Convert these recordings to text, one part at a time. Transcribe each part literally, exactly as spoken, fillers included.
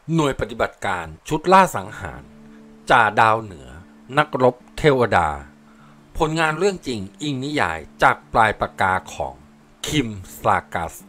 หน่วยปฏิบัติการชุดล่าสังหารจ่าดาวเหนือนักรบเทวดาผลงานเรื่องจริงอิงนิยายจากปลายปากกาของคิมสลากัส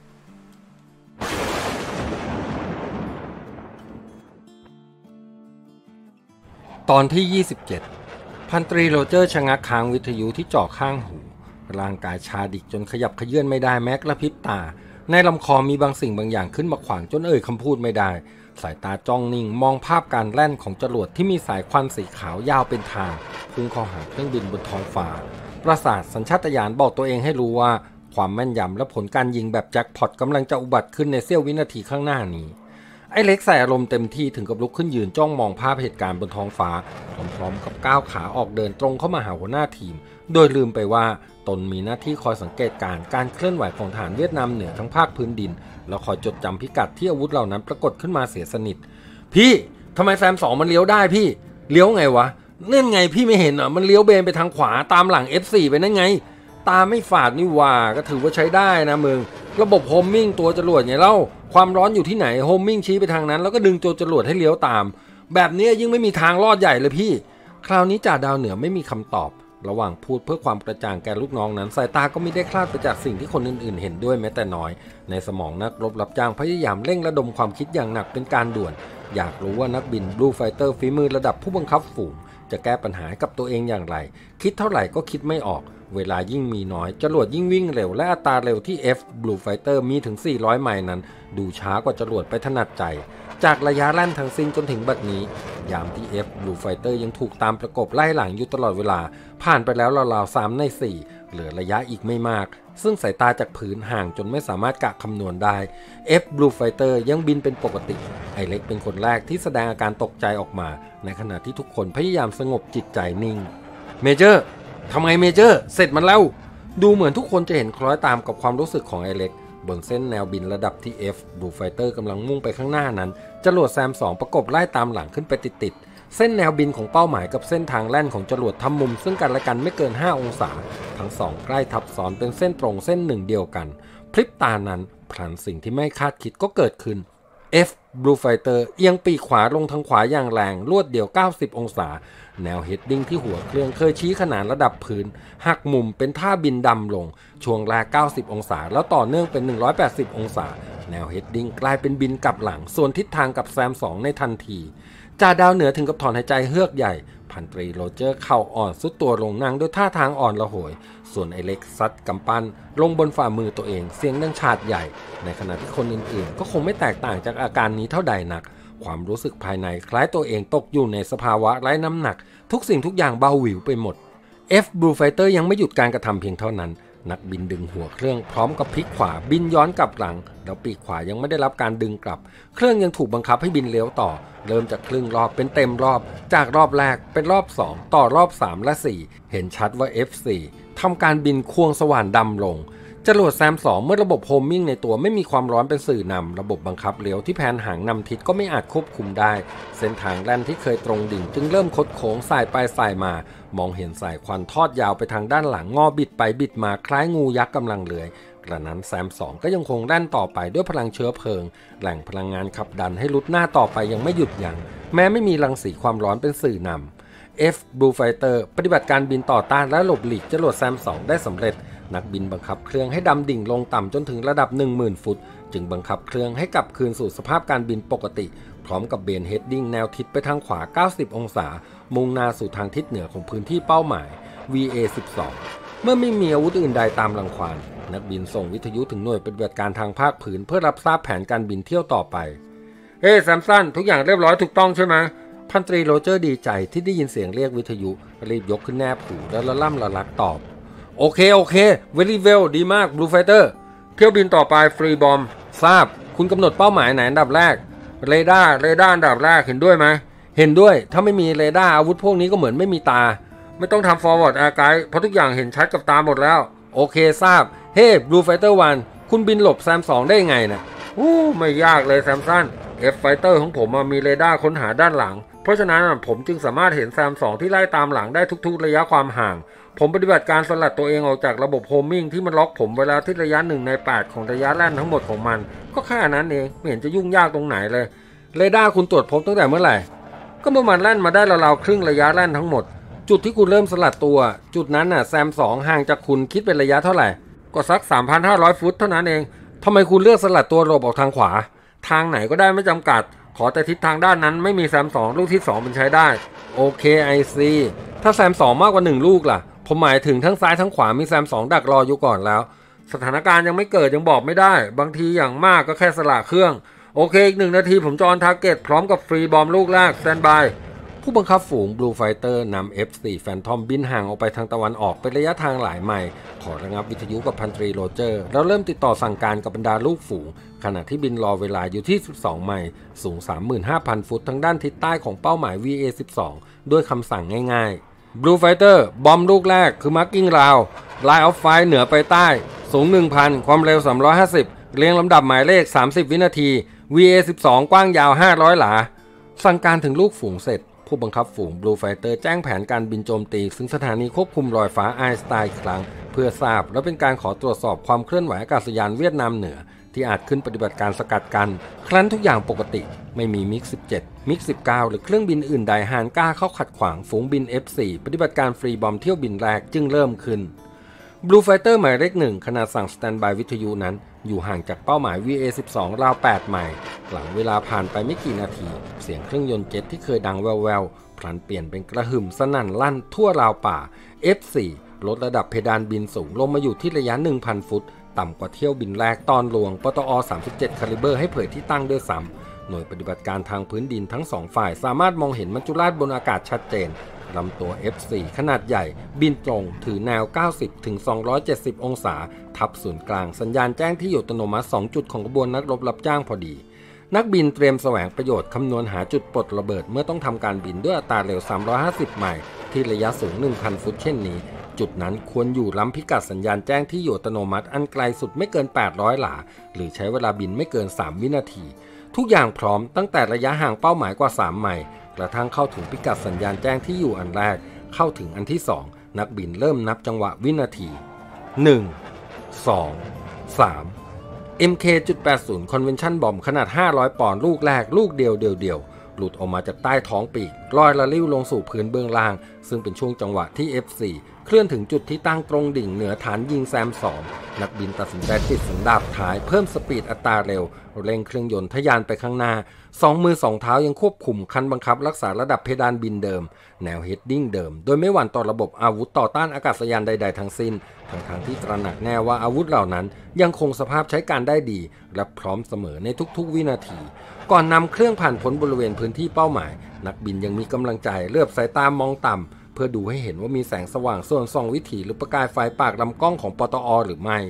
ตอนที่ยี่สิบเจ็ดพันตรีโรเจอร์ชะงักค้างวิทยุที่จ่อข้างหูร่างกายชาดิกจนขยับเขยื่อนไม่ได้แม้กระพริบตาในลำคอมีบางสิ่งบางอย่างขึ้นมาขวางจนเอ่ยคำพูดไม่ได้สายตาจ้องนิ่งมองภาพการแล่นของจรวดที่มีสายควันสีขาวยาวเป็นทางพุ่งเข้าหาเครื่องบินบนท้องฟ้าประสาทสัญชาตญาณบอกตัวเองให้รู้ว่าความแม่นยำและผลการยิงแบบแจ็คพอตกำลังจะอุบัติขึ้นในเสี้ยววินาทีข้างหน้านี้ไอ้เล็กใส่อารมณ์เต็มที่ถึงกับลุกขึ้นยืนจ้องมองภาพเหตุการณ์บนท้องฟ้าพร้อมๆกับก้าวขาออกเดินตรงเข้ามาหาหัวหน้าทีมโดยลืมไปว่าตนมีหน้าที่คอยสังเกตการณ์การเคลื่อนไหวของทหารเวียดนามเหนือทั้งภาคพื้นดินแล้วคอยจดจำพิกัดที่อาวุธเหล่านั้นปรากฏขึ้นมาเสียสนิทพี่ทำไมแซมสองมันเลี้ยวได้พี่เลี้ยวไงวะเนื่นไงพี่ไม่เห็นเหรอมันเลี้ยวเบนไปทางขวาตามหลัง เอฟ โฟร์ ไปนั่นไงตาไม่ฝาดนี่ว่าก็ถือว่าใช้ได้นะมึงระบบโฮมมิ่งตัวจรวดไงเล่าความร้อนอยู่ที่ไหนโฮมมิ่งชี้ไปทางนั้นแล้วก็ดึงตัวจรวดให้เลี้ยวตามแบบนี้ยิ่งไม่มีทางรอดใหญ่เลยพี่คราวนี้จ่าดาวเหนือไม่มีคำตอบระหว่างพูดเพื่อความกระจ่างแก่ลูกน้องนั้นสายตาก็ไม่ได้คลาดไปจากสิ่งที่คนอื่นๆเห็นด้วยแม้แต่น้อยในสมองนักรบรับจ้างพยายามเร่งระดมความคิดอย่างหนักเป็นการด่วนอยากรู้ว่านักบินบลูไฟเตอร์ฝีมือระดับผู้บังคับฝูงจะแก้ปัญหากับตัวเองอย่างไรคิดเท่าไหร่ก็คิดไม่ออกเวลายิ่งมีน้อยจรวดยิ่งวิ่งเร็วและอัตราเร็วที่ F Blue Fighter มีถึงสี่ร้อยไมล์นั้นดูช้ากว่าจรวดไปถนัดใจจากระยะแล่นทั้งสิ้นจนถึงบัดนี้ยามที่ F Blue Fighter ยังถูกตามประกบไล่หลังอยู่ตลอดเวลาผ่านไปแล้วราวๆสามในสี่เหลือระยะอีกไม่มากซึ่งสายตาจากพื้นห่างจนไม่สามารถกะคำนวณได้ F Blue Fighter ยังบินเป็นปกติไอเล็กเป็นคนแรกที่แสดงอาการตกใจออกมาในขณะที่ทุกคนพยายามสงบจิตใจนิ่งเมเจอร์ทำไงเมเจอร์เสร็จมันแล้วดูเหมือนทุกคนจะเห็นคล้อยตามกับความรู้สึกของไอเล็กบนเส้นแนวบินระดับที่ F Blue Fighter กำลังมุ่งไปข้างหน้านั้นจรวดแซมสองประกบไล่ตามหลังขึ้นไปติดๆเส้นแนวบินของเป้าหมายกับเส้นทางแล่นของจรวดทำมุมซึ่งกันและกันไม่เกินห้าองศาทั้งสองใกล้ทับซ้อนเป็นเส้นตรงเส้นหนึ่งเดียวกันพริบตานั้นพลันสิ่งที่ไม่คาดคิดก็เกิดขึ้น F Blue Fighter เอียงปีกขวาลงทางขวาอย่างแรงรวดเดียวเก้าสิบองศาแนวเฮดดิ้งที่หัวเครื่องเคยชี้ขนานระดับพื้นหักมุมเป็นท่าบินดำลงช่วงแรกเก้าสิบองศาแล้วต่อเนื่องเป็นหนึ่งร้อยแปดสิบองศาแนวเฮดดิ้งกลายเป็นบินกลับหลังส่วนทิศทางกับแซมสองในทันทีจ่าดาวเหนือถึงกับถอนหายใจเฮือกใหญ่พันตรีโรเจอร์เข่าอ่อนสุดตัวลงนั่งด้วยท่าทางอ่อนละโหยส่วนไอเล็กซัดกำปั้นลงบนฝ่ามือตัวเองเสียงดังฉาดใหญ่ในขณะที่คนอื่นๆก็คงไม่แตกต่างจากอาการนี้เท่าใดนักความรู้สึกภายในคล้ายตัวเองตกอยู่ในสภาวะไร้น้ำหนักทุกสิ่งทุกอย่างเบาหวิวไปหมด F Blue Fighter ยังไม่หยุดการกระทำเพียงเท่านั้นนักบินดึงหัวเครื่องพร้อมกับพลิกขวาบินย้อนกลับหลังแล้วปีกขวายังไม่ได้รับการดึงกลับเครื่องยังถูกบังคับให้บินเลี้ยวต่อเริ่มจากครึ่งรอบเป็นเต็มรอบจากรอบแรกเป็นรอบสองต่อรอบสามและสี่เห็นชัดว่า เอฟ โฟร์ ทำการบินควงสว่านดำลงจรวดแซมสองเมื่อระบบโฮมมิ่งในตัวไม่มีความร้อนเป็นสื่อนำระบบบังคับเลี้ยวที่แผนหางนำทิศก็ไม่อาจควบคุมได้เส้นทางแล่นที่เคยตรงดิ่งจึงเริ่มคดโค้งสายไปสายมามองเห็นสายควันทอดยาวไปทางด้านหลังงอบิดไปบิดมาคล้ายงูยักษ์กำลังเลื้อยกระนั้นแซมสองก็ยังคงแล่นต่อไปด้วยพลังเชื้อเพลิงแหล่งพลังงานขับดันให้ลุดหน้าต่อไปยังไม่หยุดยั้งแม้ไม่มีรังสีความร้อนเป็นสื่อนำ F Blue Fighter ปฏิบัติการบินต่อต้านและหลบหลีกจรวดแซมสองได้สำเร็จนักบินบังคับเครื่องให้ดำดิ่งลงต่ำจนถึงระดับ หนึ่งหมื่น ฟุตจึงบังคับเครื่องให้กลับคืนสู่สภาพการบินปกติพร้อมกับเบนเฮดดิ้งแนวทิศไปทางขวาเก้าสิบองศามุ่งหน้าสู่ทางทิศเหนือของพื้นที่เป้าหมาย วี เอ สิบสอง เมื่อไม่มีอาวุธอื่นใดตามรังควานนักบินส่งวิทยุถึงหน่วยปฏิบัติการทางภาคพื้นเพื่อรับทราบแผนการบินเที่ยวต่อไปเฮ้แซมสันทุกอย่างเรียบร้อยถูกต้องใช่ไหมพันตรีโรเจอร์ดีใจที่ได้ยินเสียงเรียกวิทยุรีบยกขึ้นแนบหูแล้วละล่ำละลักตอบโอเคโอเค very well ดีมาก Blue Fighter เที่ยวบินต่อไปฟรีบอมทราบคุณกำหนดเป้าหมายไหนอันดับแรกเรดาร์เรดาร์อันดับแรกเห็นด้วยไหมเห็นด้วยถ้าไม่มีเรดาร์อาวุธพวกนี้ก็เหมือนไม่มีตาไม่ต้องทำ forward air guide เพราะทุกอย่างเห็นชัดกับตาหมดแล้วโอเคทราบเฮ้ Blue Fighter วันคุณบินหลบแซมสองได้ไงนะอู้ไม่ยากเลยแซมสัน F Fighter ของผมมีเรดาร์ค้นหาด้านหลังเพราะฉะนั้นผมจึงสามารถเห็นแซมสองที่ไล่ตามหลังได้ทุกๆระยะความห่างผมปฏิบัติการสลัดตัวเองออกจากระบบโฮมมิ่งที่มันล็อกผมเวลาที่ระยะหนึ่งในแปดของระยะแล่นทั้งหมดของมันก็แค่นั้นเองไม่เห็นจะยุ่งยากตรงไหนเลยเรดาร์คุณตรวจพบตั้งแต่เมื่อไหร่ก็ประมาณแล่นมาได้ราวๆครึ่งระยะแล่นทั้งหมดจุดที่คุณเริ่มสลัดตัวจุดนั้นน่ะแซมสองห่างจากคุณคิดเป็นระยะเท่าไหร่ก็สัก สามพันห้าร้อย ฟุตเท่านั้นเองทำไมคุณเลือกสลัดตัวหลบออกทางขวาทางไหนก็ได้ไม่จำกัดขอแต่ทิศทางด้านนั้นไม่มีแซมสองลูกที่สองเป็นใช้ได้โอเคไอซีถ้าแซมสองมากกว่าหนึ่งลูกล่ะผมหมายถึงทั้งซ้ายทั้งขวามีแซมสองดักรออยู่ก่อนแล้วสถานการณ์ยังไม่เกิดยังบอกไม่ได้บางทีอย่างมากก็แค่สละเครื่องโอเคอีกหนึ่งนาทีผมจอนทาร์เก็ตพร้อมกับฟรีบอมลูกแรกสแตนบายผู้บังคับฝูง Blue Fighter นำ เอฟ โฟร์ Phantom บินห่างออกไปทางตะวันออกเป็นระยะทางหลายไมล์ขอระงับวิทยุกับพันตรีโรเจอร์แล้วเริ่มติดต่อสั่งการกับบรรดาลูกฝูงขณะที่บินรอเวลาอยู่ที่สิบสองไมล์สูง สามหมื่นห้าพัน ฟุตทางด้านทิศใต้ของเป้าหมาย วี เอ สิบสอง ด้วยคำสั่งง่ายๆ Blue Fighter บอมลูกแรกคือ Marking Round Line of Fire เหนือไปใต้สูง หนึ่งพัน ความเร็วสามร้อยห้าสิบเรียงลำดับหมายเลขสามสิบวินาที วี เอ สิบสอง กว้างยาวห้าร้อยหลาสั่งการถึงลูกฝูงเสร็จผู้บังคับฝูง Blue Fighter แจ้งแผนการบินโจมตีซึ่งสถานีควบคุมลอยฟ้าไอน์สไตน์อีกครั้งเพื่อทราบและเป็นการขอตรวจสอบความเคลื่อนไหวอากาศยานเวียดนามเหนือที่อาจขึ้นปฏิบัติการสกัดกันครั้นทุกอย่างปกติไม่มีมิกสิบเจ็ดมิกสิบเก้าหรือเครื่องบินอื่นใดหานกล้าเข้าขัดขวางฝูงบิน เอฟ โฟร์ ปฏิบัติการฟรีบอมเที่ยวบินแรกจึงเริ่มขึ้นBlue Fighter หมายเลขหนึ่งขณะสั่งสแตนบายวิทยุนั้นอยู่ห่างจากเป้าหมาย วี เอ สิบสอง ราวแปดไมล์หลังเวลาผ่านไปไม่กี่นาทีเสียงเครื่องยนต์เจ็ตที่เคยดังแว่วๆพลันเปลี่ยนเป็นกระหึ่มสนั่นลั่นทั่วราวป่า เอฟ โฟร์ ลดระดับเพดานบินสูงลงมาอยู่ที่ระยะ หนึ่งพัน ฟุตต่ำกว่าเที่ยวบินแรกตอนหลวงปตอ สามสิบเจ็ด คาลิเบอร์ให้เผยที่ตั้งด้วยซ้ำหน่วยปฏิบัติการทางพื้นดินทั้งสองฝ่ายสามารถมองเห็นมัจจุราชบนอากาศชัดเจนลำตัว เอฟ โฟร์ ขนาดใหญ่บินตรงถือแนว เก้าสิบถึงสองร้อยเจ็ดสิบ องศาทับศูนย์กลางสัญญาณแจ้งที่อยู่อัตโนมัติสองจุดของกระบวนนักรบรับจ้างพอดีนักบินเตรียมแสวงประโยชน์คำนวณหาจุดปลดระเบิดเมื่อต้องทำการบินด้วยอัตราเร็วสามร้อยห้าสิบไมล์ที่ระยะสูง หนึ่งพัน ฟุตเช่นนี้จุดนั้นควรอยู่ล้ำพิกัดสัญญาณแจ้งที่อยู่อัตโนมัติอันไกลสุดไม่เกินแปดร้อยหลาหรือใช้เวลาบินไม่เกินสามวินาทีทุกอย่างพร้อมตั้งแต่ระยะห่างเป้าหมายกว่าสามไมล์กระทั่งเข้าถึงพิกัดสัญญาณแจ้งที่อยู่อันแรกเข้าถึงอันที่สองนักบินเริ่มนับจังหวะวินาทีหนึ่ง สอง สาม เอ็ม เค แปดสิบ Convention Bomb ขนาดห้าร้อยปอนด์ลูกแรกลูกเดียวเดียวเดียวหลุดออกมาจากใต้ท้องปีกลอยละลิ้วลงสู่พื้นเบื้องล่างซึ่งเป็นช่วงจังหวะที่ เอฟ โฟร์ เคลื่อนถึงจุดที่ตั้งตรงดิ่งเหนือฐานยิงแซมสองนักบินตัดสินใจติดสันดาปท้ายเพิ่มสปีดอัตราเร็วเร่งเครื่องยนต์ทะยานไปข้างหน้าสองมือสองเท้ายังควบคุมคันบังคับรักษาระดับเพดานบินเดิมแนวเฮดดิ้งเดิมโดยไม่หวั่นต่อระบบอาวุธต่อต้านอากาศยานใดๆทั้งสิ้นทั้งทางที่ตระหนักแน่ว่าอาวุธเหล่านั้นยังคงสภาพใช้การได้ดีและพร้อมเสมอในทุกๆวินาทีก่อนนำเครื่องผ่านพ้นบริเวณพื้นที่เป้าหมายนักบินยังมีกำลังใจเลือบสายตามองต่ำเพื่อดูให้เห็นว่ามีแสงสว่างส่วนส่องวิถีหรือประกายไฟปากลำกล้องของปตอหรือไม่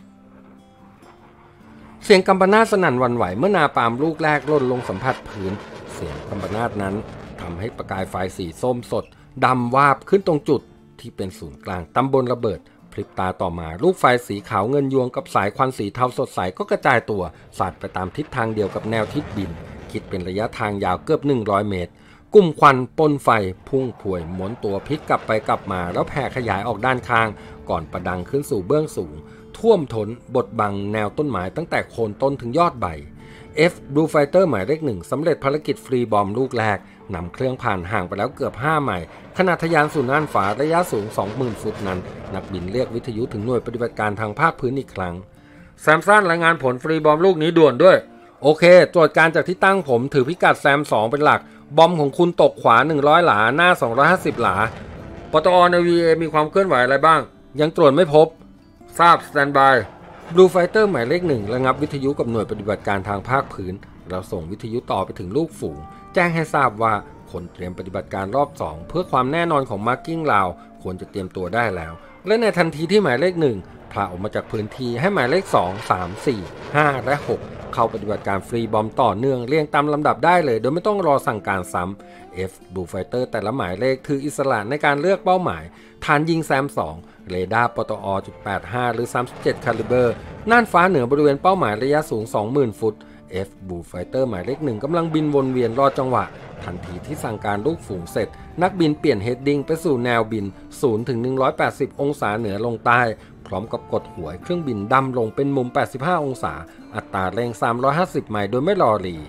เสียงกัมปนาตสนั่นหวั่นไหวเมื่อนาปาล์มลูกแรกหล่นลงสัมผัสพื้นเสียงกัมปนาตนั้นทำให้ประกายไฟสีส้มสดดำวาบขึ้นตรงจุดที่เป็นศูนย์กลางตำบลระเบิดพริบตาต่อมาลูกไฟสีขาวเงินยวงกับสายควันสีเทาสดใสก็กระจายตัวสาดไปตามทิศทางเดียวกับแนวทิศบินคิดเป็นระยะทางยาวเกือบหนึ่งร้อยเมตรกลุ่มควันปนไฟพุ่งพวยหมุนตัวพลิกกลับไปกลับมาแล้วแผ่ขยายออกด้านข้างก่อนประดังขึ้นสู่เบื้องสูงท่วมท้นบดบังแนวต้นไม้ตั้งแต่โคนต้นถึงยอดใบ F Blue Fighter หมายเลขหนึ่งสำเร็จภารกิจฟรีบอมลูกแรกนำเครื่องผ่านห่างไปแล้วเกือบห้าไมล์ขณะทะยานสู่น่านฟ้าระยะสูง สองหมื่น ฟุตนั้นนักบินเรียกวิทยุถึงหน่วยปฏิบัติการทางภาคพื้นอีกครั้งแซมสันรายงานผลฟรีบอมลูกนี้ด่วนด้วยโอเคตรวจการจากที่ตั้งผมถือพิกัดแซมสองเป็นหลักบอมของคุณตกขวาหนึ่งร้อยหลาหน้าสองร้อยห้าสิบหลาปตอใน วี เอ มีความเคลื่อนไหวอะไรบ้างยังตรวจไม่พบทราบสแตนบาย Blue Fighter หมายเลขหนึ่งระงับวิทยุกับหน่วยปฏิบัติการทางภาคพื้นเราส่งวิทยุต่อไปถึงลูกฝูงแจ้งให้ทราบว่าคนเตรียมปฏิบัติการรอบสองเพื่อความแน่นอนของ Marking Round ควรจะเตรียมตัวได้แล้วและในทันทีที่หมายเลขหนึ่งพาออกมาจากพื้นที่ให้หมายเลขสอง สาม สี่ ห้าและหกเข้าปฏิบัติการฟรีบอมต่อเนื่องเรียงตามลำดับได้เลยโดยไม่ต้องรอสั่งการซ้ำ F Blue Fighter แต่ละหมายเลขถืออิสระในการเลือกเป้าหมายฐานยิงแซมสองเรดาร์ปตอ แปดสิบห้า หรือสามสิบเจ็ดคาลิเบอร์น่านฟ้าเหนือบริเวณเป้าหมายระยะสูง สองหมื่น ฟุต F Blue Fighter หมายเลขหนึ่งกำลังบินวนเวียนรอจังหวะทันทีที่สั่งการลูกฝูงเสร็จนักบินเปลี่ยนเฮดดิ้งไปสู่แนวบิน ศูนย์ถึงหนึ่งร้อยแปดสิบ องศาเหนือลงใต้พร้อมกับกดหัวเครื่องบินดำลงเป็นมุมแปดสิบห้าองศาอัตราเร่งสามร้อยห้าสิบไมล์โดยไม่รอรี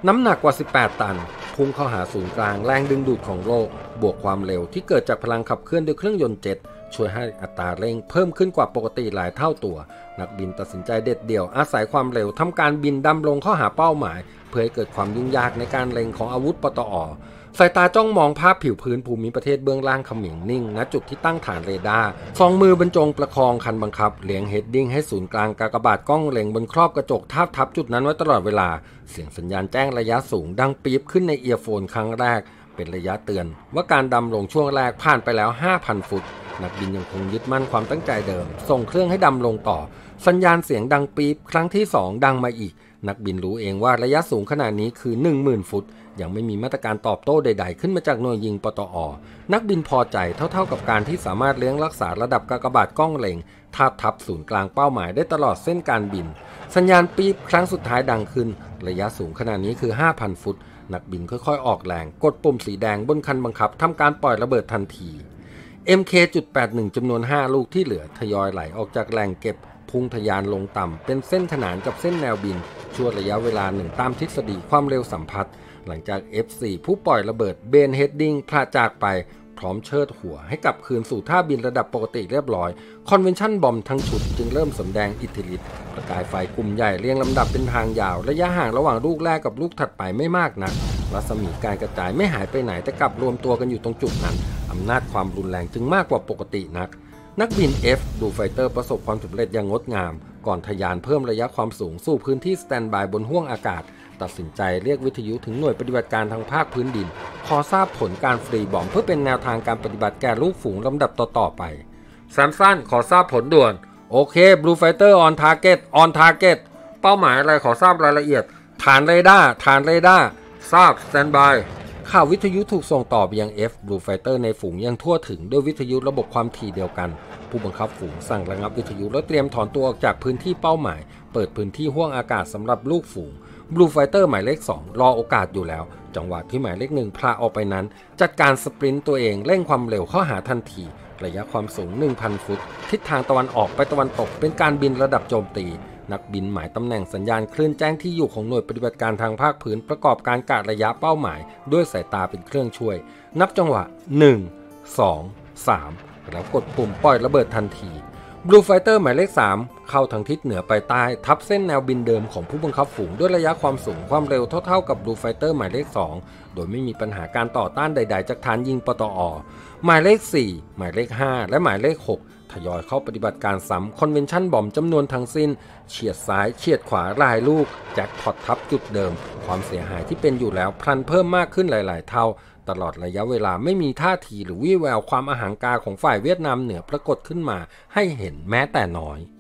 น้ำหนักกว่าสิบแปดตันพุ่งเข้าหาศูนย์กลางแรงดึงดูดของโลกบวกความเร็วที่เกิดจากพลังขับเคลื่อนด้วยเครื่องยนต์เจ็ตช่วยให้อัตราเร่งเพิ่มขึ้นกว่าปกติหลายเท่าตัวนักบินตัดสินใจเด็ดเดี่ยวอาศัยความเร็วทำการบินดำลงเข้าหาเป้าหมายเพื่อให้เกิดความยุ่งยากในการเล็งของอาวุธปตอ.สายตาจ้องมองภาพผิวพื้นภูมิประเทศเบื้องล่างเขม็งนิ่งณจุดที่ตั้งฐานเรดาร์สองมือบรรจงประคองคันบังคับเลี้ยงเฮดดิ้งให้ศูนย์กลางกากบาทกล้องเล็งบนครอบกระจกทาบทับจุดนั้นไว้ตลอดเวลาเสียงสัญญาณแจ้งระยะสูงดังปี๊บขึ้นในเอียร์โฟนครั้งแรกเป็นระยะเตือนว่าการดำลงช่วงแรกผ่านไปแล้ว ห้าพัน ฟุตนักบินยังคงยึดมั่นความตั้งใจเดิมส่งเครื่องให้ดำลงต่อสัญญาณเสียงดังปี๊บครั้งที่สองดังมาอีกนักบินรู้เองว่าระยะสูงขนาดนี้คือ หนึ่งหมื่น ฟุตยังไม่มีมาตรการตอบโต้ใดๆขึ้นมาจากหน่วยยิงปตอ.นักบินพอใจเท่าๆกับการที่สามารถเลี้ยงรักษาระดับกากบาทกล้องเล็งทาบทับศูนย์กลางเป้าหมายได้ตลอดเส้นการบินสัญญาณปี๊บครั้งสุดท้ายดังขึ้นระยะสูงขนาดนี้คือ ห้าพัน ฟุตนักบินค่อยๆออกแรงกดปุ่มสีแดงบนคันบังคับทำการปล่อยระเบิดทันที เอ็ม เค แปดสิบเอ็ด จำนวนห้าลูกที่เหลือทยอยไหลออกจากแหล่งเก็บพุ่งทะยานลงต่ำเป็นเส้นขนานกับเส้นแนวบินชั่วระยะเวลาหนึ่งตามทฤษฎีความเร็วสัมพัทธ์หลังจาก เอฟ โฟร์ ผู้ปล่อยระเบิดเบนเฮดดิ้งพลาดจากไปพร้อมเชิดหัวให้กลับคืนสู่ท่าบินระดับปกติเรียบร้อยคอนเวนชั่นบอมทั้งชุดจึงเริ่มสำแดงอิทธิฤทธิ์ประกายไฟกลุ่มใหญ่เรียงลำดับเป็นทางยาวระยะห่างระหว่างลูกแรกกับลูกถัดไปไม่มากนักรัศมีการกระจายไม่หายไปไหนแต่กลับรวมตัวกันอยู่ตรงจุดนั้นอำนาจความรุนแรงจึงมากกว่าปกตินักนักบิน F ดูไฟเตอร์ประสบความสำเร็จอย่างงดงามก่อนทะยานเพิ่มระยะความสูงสู่พื้นที่สแตนด์บายบนห้วงอากาศตัดสินใจเรียกวิทยุถึงหน่วยปฏิบัติการทางภาคพื้นดินขอทราบผลการฟรีบอมเพื่อเป็นแนวทางการปฏิบัติแก่ลูกฝูงลำดับต่อๆไปแซมสันขอทราบผลด่วนโอเค Blue Fighter on target on target เป้าหมายอะไรขอทราบรายละเอียดฐานเรดาร์ฐานเรดาร์ทราบสแตนด์บายข่าววิทยุถูกส่งต่อไปยัง F Blue Fighter ในฝูงยังทั่วถึงด้วยวิทยุระบบความถี่เดียวกันผู้บังคับฝูงสั่งระงับวิทยุและเตรียมถอนตัวออกจากพื้นที่เป้าหมายเปิดพื้นที่ห้วงอากาศสำหรับลูกฝูง Blue Fighter หมายเลขสองรอโอกาสอยู่แล้วจังหวะที่หมายเลขหนึ่งพลาออกไปนั้นจัดการสปรินต์ตัวเองเร่งความเร็วเข้าหาทันทีระยะความสูง หนึ่งพัน ฟุตทิศทางตะวันออกไปตะวันตกเป็นการบินระดับโจมตีนักบินหมายตำแหน่งสัญญาณคลื่นแจ้งที่อยู่ของหน่วยปฏิบัติการทางภาคพื้นประกอบการกะระยะเป้าหมายด้วยสายตาเป็นเครื่องช่วยนับจังหวะหนึ่ง สอง สามแล้วกดปุ่มปล่อยระเบิดทันที Blue Fighter หมายเลขสามเข้าทางทิศเหนือไปใต้ทับเส้นแนวบินเดิมของผู้บังคับฝูงด้วยระยะความสูงความเร็วเท่าๆกับ Blue Fighter หมายเลขสองโดยไม่มีปัญหาการต่อต้านใดๆจากฐานยิงปตอ.หมายเลขสี่หมายเลขห้าและหมายเลขหกทยอยเข้าปฏิบัติการซ้ำคอนเวนชั่นบอมจำนวนทั้งสิ้นเฉียดซ้ายเฉียดขวาหลายลูกแจ็คพอตทับจุดเดิมความเสียหายที่เป็นอยู่แล้วพลันเพิ่มมากขึ้นหลายๆเท่าตลอดระยะเวลาไม่มีท่าทีหรือวี่แววความอหังการของฝ่ายเวียดนามเหนือปรากฏขึ้นมาให้เห็นแม้แต่น้อย